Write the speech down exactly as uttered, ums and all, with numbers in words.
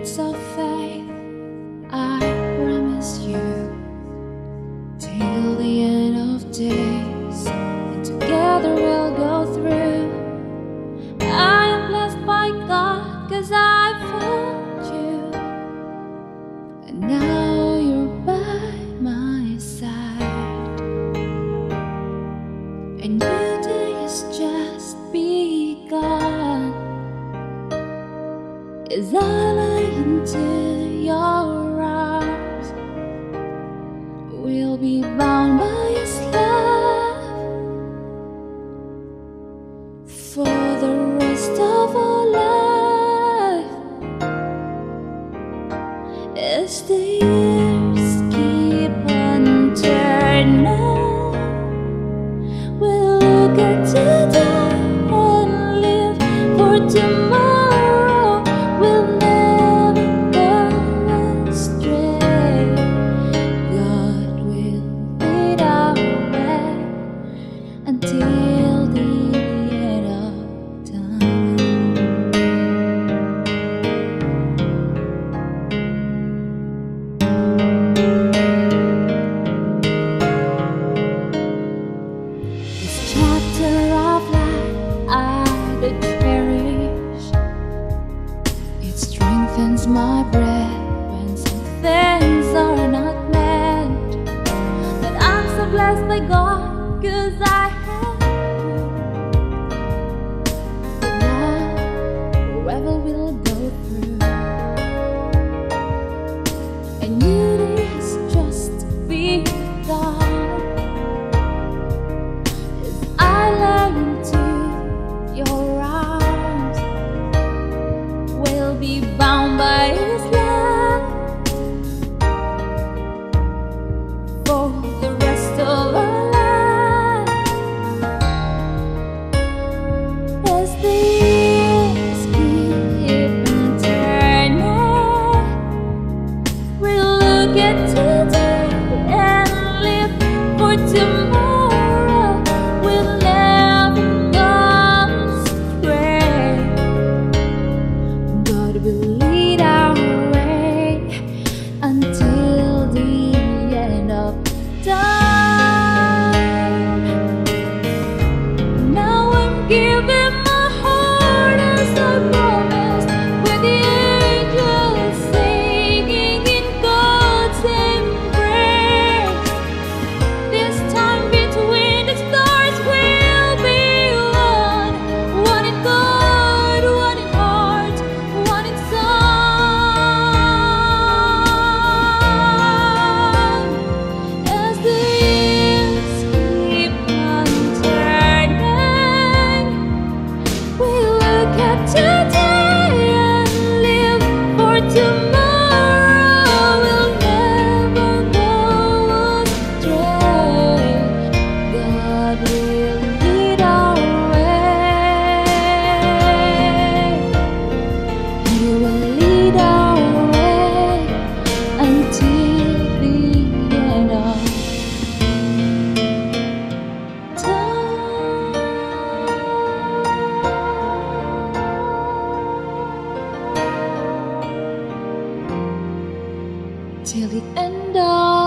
of faith, I promise you, till the end of days, and together we'll go through. I am blessed by God, 'cause I found you, and now you're by my side. A new day has just begun as I lay into your arms. We'll be bound by His love for the rest of our life. As the years keep on turning, we'll look at today and live for tomorrow. We'll never go astray. God will lead our way until the end of time. This chapter of life I did cherish. It strengthens my breath when some things are not meant. But I'm so blessed by God, 'cause I have you. Love forever will go through. A new day has just begun as I lay into your arms. We'll be bound by His love for the rest of our life. As the years keep on turning, we'll look at today and live for tomorrow. We'll never go astray. God will lead our way until the end of time. Now I'm giving my heart as I promised, with the angels singing in God's embrace. This time between the stars will be one, one in God, one in heart, one in song. As the years keep on turning, we look at today and live for tomorrow. We'll never go astray. God will lead our way. He will lead our way until the end of time. Till the end of